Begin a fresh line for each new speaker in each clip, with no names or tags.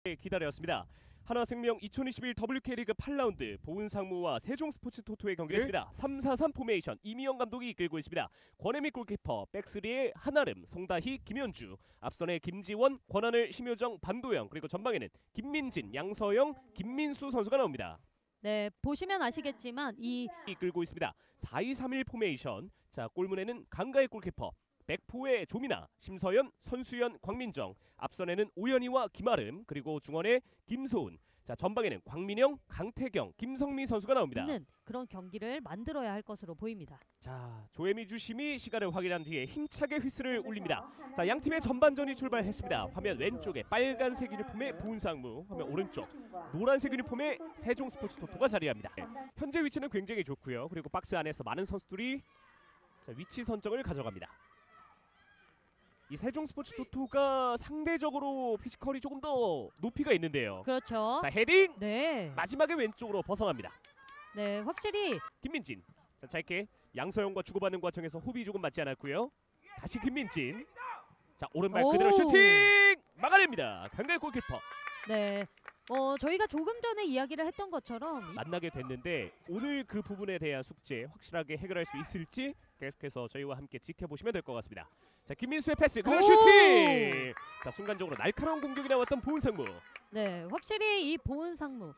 기다렸습니다. 하나생명 2021 WK리그 8라운드 보은상무와 세종스포츠토토의 경기였습니다. 3-4-3 포메이션 이미영 감독이 이끌고 있습니다. 권혜미 골키퍼, 백스리의 한아름, 송다희, 김현주, 앞선에 김지원, 권하늘, 심효정, 반도영, 그리고 전방에는 김민진, 양서영, 김민수 선수가 나옵니다.
네, 보시면 아시겠지만
이끌고 있습니다. 4-2-3-1 포메이션. 자, 골문에는 강가의 골키퍼, 백포의 조민아, 심서연, 선수연, 광민정, 앞선에는 오연희와 김아름, 그리고 중원에 김소은, 자 전방에는 광민영, 강태경, 김성미 선수가 나옵니다.
그런 경기를 만들어야 할 것으로 보입니다.
자, 조혜미 주심이 시간을 확인한 뒤에 힘차게 휘슬을 울립니다. 자, 양팀의 전반전이 출발했습니다. 화면 왼쪽에 빨간색 유니폼의 보은상무, 화면 오른쪽 노란색 유니폼의 세종스포츠토토가 자리합니다. 현재 위치는 굉장히 좋고요. 그리고 박스 안에서 많은 선수들이 자, 위치 선정을 가져갑니다. 이 세종스포츠토토가 상대적으로 피지컬이 조금 더 높이가 있는데요.
그렇죠.
자, 헤딩!
네.
마지막에 왼쪽으로 벗어납니다.
네, 확실히
김민진. 자, 짧게 양서영과 주고받는 과정에서 호흡이 조금 맞지 않았고요. 다시 김민진. 자, 오른발 그대로 슈팅! 막아냅니다. 강가의 골키퍼.
네. 저희가 조금 전에 이야기를 했던 것처럼
만나게 됐는데 오늘 그 부분에 대한 숙제 확실하게 해결할 수 있을지 계속해서 저희와 함께 지켜보시면 될 것 같습니다. 자, 김민수의 패스 그리고 슈팅! 자, 순간적으로 날카로운 공격이 나왔던 보은상무.
네, 확실히 이 보은상무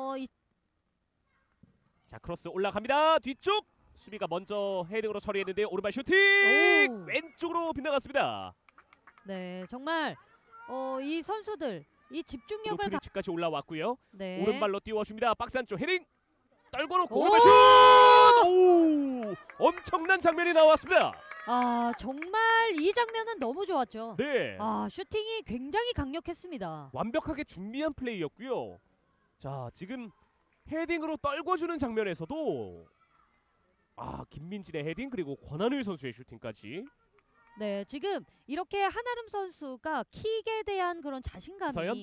자, 크로스 올라갑니다. 뒤쪽 수비가 먼저 헤딩으로 처리했는데 오른발 슈팅! 왼쪽으로 빗나갔습니다.
네, 정말 이 선수들 이 집중력을
피니치까지 올라왔고요.
네.
오른발로 띄워줍니다. 박스 안쪽 헤딩 떨궈놓고 오른발 슛! 오! 엄청난 장면이 나왔습니다.
아, 정말 이 장면은 너무 좋았죠.
네.
아, 슈팅이 굉장히 강력했습니다.
완벽하게 준비한 플레이였고요. 자, 지금 헤딩으로 떨궈주는 장면에서도 김민진의 헤딩 그리고 권하늘 선수의 슈팅까지.
네, 지금 이렇게 한아름 선수가 킥에 대한 그런 자신감이
서연?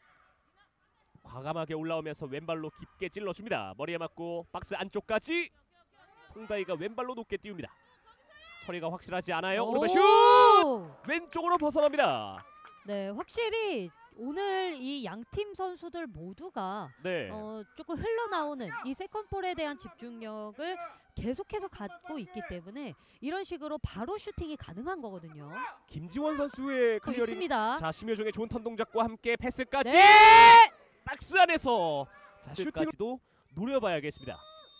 과감하게 올라오면서 왼발로 깊게 찔러줍니다. 머리에 맞고 박스 안쪽까지 송다희가 왼발로 높게 띄웁니다. 처리가 확실하지 않아요. 오른발 슛! 왼쪽으로 벗어납니다.
네, 확실히 오늘 이 양팀 선수들 모두가
네.
조금 흘러나오는 이 세컨볼에 대한 집중력을 계속해서 갖고 있기 때문에 이런 식으로 바로 슈팅이 가능한 거거든요.
김지원 선수의 클리어링.
있습니다.
자, 심효정의 좋은 턴 동작과 함께 패스까지.
네!
박스 안에서 자, 슈팅까지도 노려봐야겠습니다.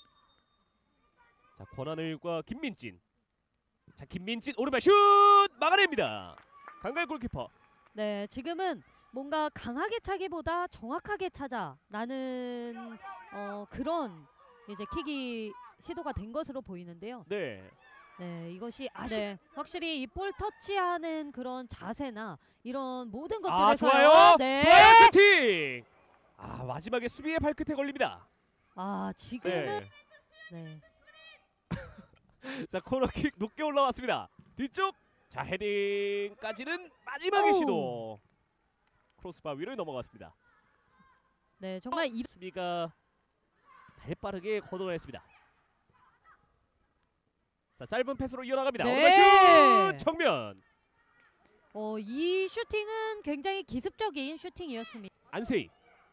자, 권하늘과 김민진. 자, 김민진 오른발 슛! 막아냅니다. 강가의 골키퍼.
네, 지금은 뭔가 강하게 차기보다 정확하게 차자라는 그런 이제 킥이 시도가 된 것으로 보이는데요.
네.
네, 이것이 확실히 이 볼 터치하는 그런 자세나 이런 모든 것들에서
좋아요.
네.
좋아요. 슈팅. 마지막에 수비의 발끝에 걸립니다.
지금은 네.
자, 코너킥 높게 올라왔습니다. 뒤쪽. 자, 헤딩까지는 마지막의 시도. 크로스바 위로 넘어갔습니다.
네, 정말 이
수비가 발빠르게 걷어냈습니다. 자, 짧은 패스로 이어나갑니다. 오른발 슛! 정면.
이 슈팅은 굉장히 기습적인 슈팅이었습니다.
안세희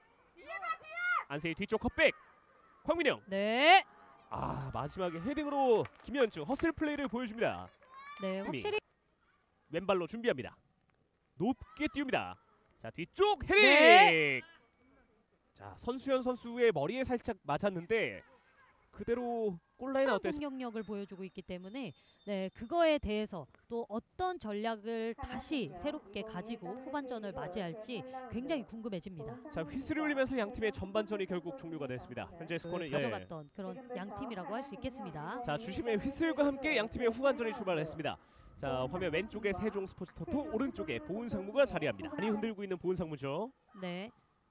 뒤쪽 컷백. 황민영.
네.
마지막에 헤딩으로 김현주 허슬 플레이를 보여줍니다.
네, 확실히
왼발로 준비합니다. 높게 띄웁니다. 자, 뒤쪽 헤딩.
네.
자, 선수연 선수의 머리에 살짝 맞았는데 그대로 골라인 아웃 됐습니다.
공격력을 보여주고 있기 때문에 네, 그거에 대해서 또 어떤 전략을 다시 새롭게 가지고 후반전을 맞이할지 굉장히 궁금해집니다.
자, 휘슬을 울리면서 양팀의 전반전이 결국 종료가 됐습니다. 현재 스코어는
가져갔던 그런 양팀이라고 할 수 있겠습니다.
자, 주심의 휘슬과 함께 양팀의 후반전이 출발했습니다. 자, 화면 왼쪽에 세종스포츠토토, 오른쪽에 보은상무가 자리합니다. 많이 흔들고 있는 보은상무죠.
네.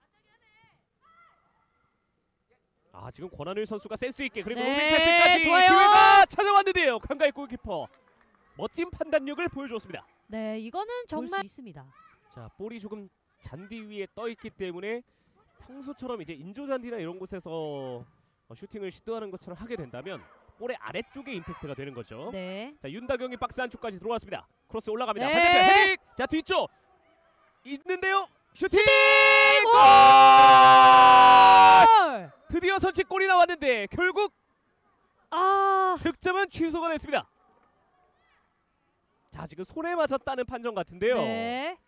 지금 권하늘 선수가 센스 있게 그리고
네,
로빙 패스까지
좋아요.
기회가 찾아왔는데요. 강가의 골키퍼 멋진 판단력을 보여줬습니다.
네, 이거는 정말 있습니다.
자, 볼이 조금 잔디 위에 떠 있기 때문에 평소처럼 이제 인조 잔디나 이런 곳에서 슈팅을 시도하는 것처럼 하게 된다면 볼의 아래쪽에 임팩트가 되는 거죠.
네.
자, 윤다경이 박스 안쪽까지 들어왔습니다. 크로스 올라갑니다.
네.
반대편 헤딩. 자, 뒤쪽 있는데요. 슈팅! 골! 나왔는데 결국
아,
득점은 취소가 됐습니다. 자, 지금 손에 맞았다는 판정 같은데요.
네.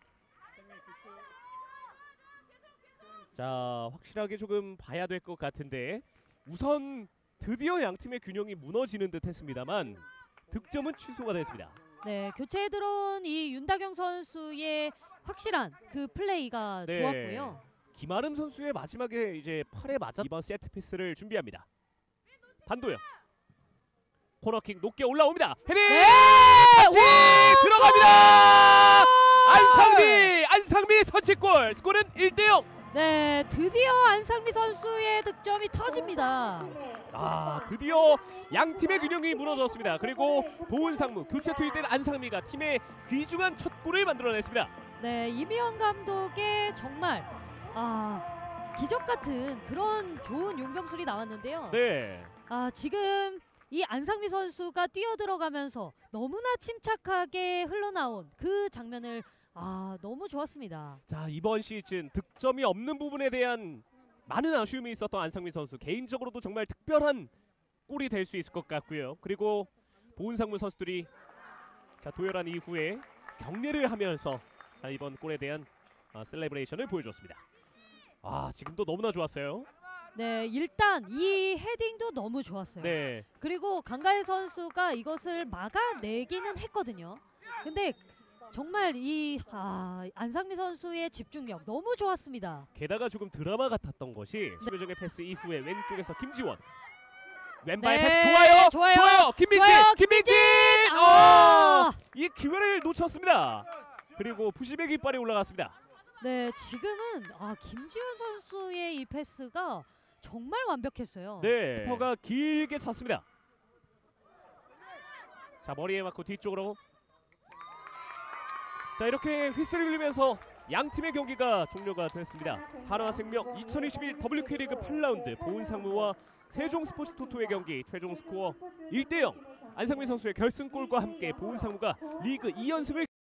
자, 확실하게 조금 봐야 될 것 같은데 우선 드디어 양 팀의 균형이 무너지는 듯 했습니다만 득점은 취소가 됐습니다.
네, 교체에 들어온 이 윤다경 선수의 확실한 그 플레이가
네.
좋았고요.
김아름 선수의 마지막에 이제 팔에 맞아 이번 세트 피스를 준비합니다. 반도영 코너킥 높게 올라옵니다. 헤딩!
네!
터치! 들어갑니다! 안상미 선취골. 스코어는 1대0.
네, 드디어 안상미 선수의 득점이 터집니다.
아, 드디어 양 팀의 균형이 무너졌습니다. 그리고 보은상무 교체 투입된 안상미가 팀의 귀중한 첫 골을 만들어냈습니다.
네, 이미영 감독의 정말 기적 같은 그런 좋은 용병술이 나왔는데요.
네.
지금 이 안상미 선수가 뛰어들어가면서 너무나 침착하게 흘러나온 그 장면을 너무 좋았습니다.
자, 이번 시즌 득점이 없는 부분에 대한 많은 아쉬움이 있었던 안상미 선수, 개인적으로도 정말 특별한 골이 될 수 있을 것 같고요. 그리고 보은상무 선수들이 자, 도열한 이후에 격려를 하면서 자, 이번 골에 대한 셀레브레이션을 보여줬습니다. 지금도 너무나 좋았어요.
네, 일단 이 헤딩도 너무 좋았어요.
네.
그리고 강가혜 선수가 이것을 막아내기는 했거든요. 근데 정말 이 안상미 선수의 집중력 너무 좋았습니다.
게다가 조금 드라마 같았던 것이 심효정의 패스 이후에 왼쪽에서 김지원 왼발
네,
패스 좋아요. 김민진 이 기회를 놓쳤습니다. 그리고 부심의 깃발이 올라갔습니다.
네, 지금은 김지원 선수의 이 패스가 정말 완벽했어요.
네, 퍼가 길게 찼습니다. 자, 머리에 맞고 뒤쪽으로. 자, 이렇게 휘슬을 울리면서 양 팀의 경기가 종료가 됐습니다. 한화생명 2021 WK리그 8라운드 보은상무와 세종스포츠토토의 경기 최종 스코어 1대0. 안상미 선수의 결승골과 함께 보은상무가 리그 2연승을